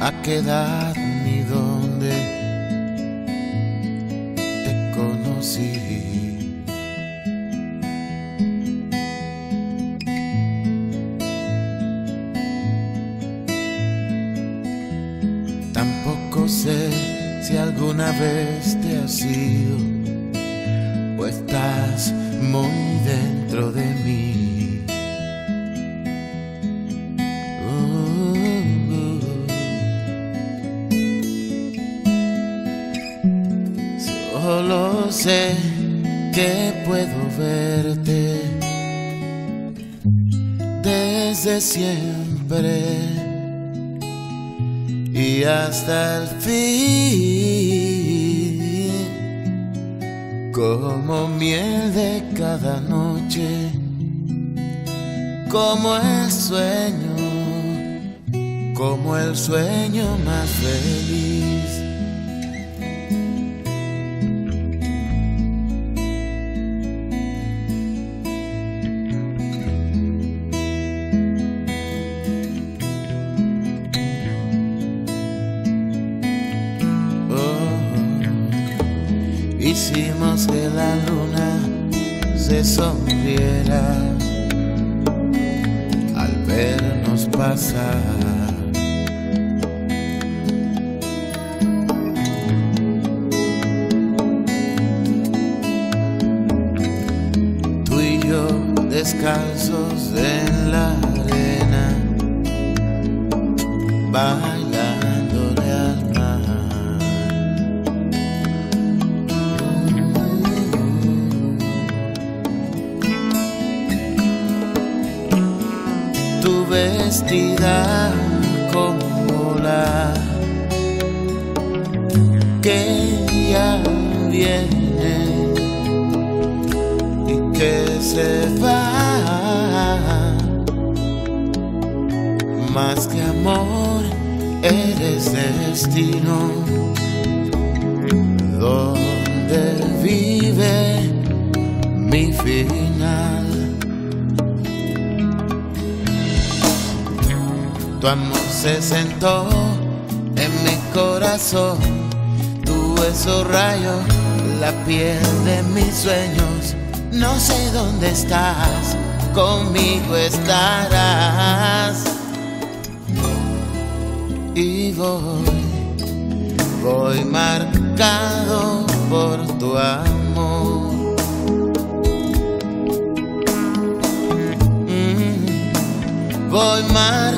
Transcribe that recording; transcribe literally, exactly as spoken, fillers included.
a qué edad ni dónde te conocí. Tampoco sé si alguna vez te has ido o estás muy dentro de mí. Solo sé que puedo verte desde siempre y hasta el fin, como miel de cada noche, como el sueño, como el sueño más feliz. Hicimos que la luna se sonriera al vernos pasar. Tú y yo descalzos en la arena, bailándole al mar. Tu vestida como la que ya viene y que se va, más que amor eres destino, donde vive mi final. Tu amor se sentó en mi corazón, tu beso rayó la piel de mis sueños. No sé dónde estás, conmigo estarás. Y voy, voy marcado por tu amor. Mm, voy marcado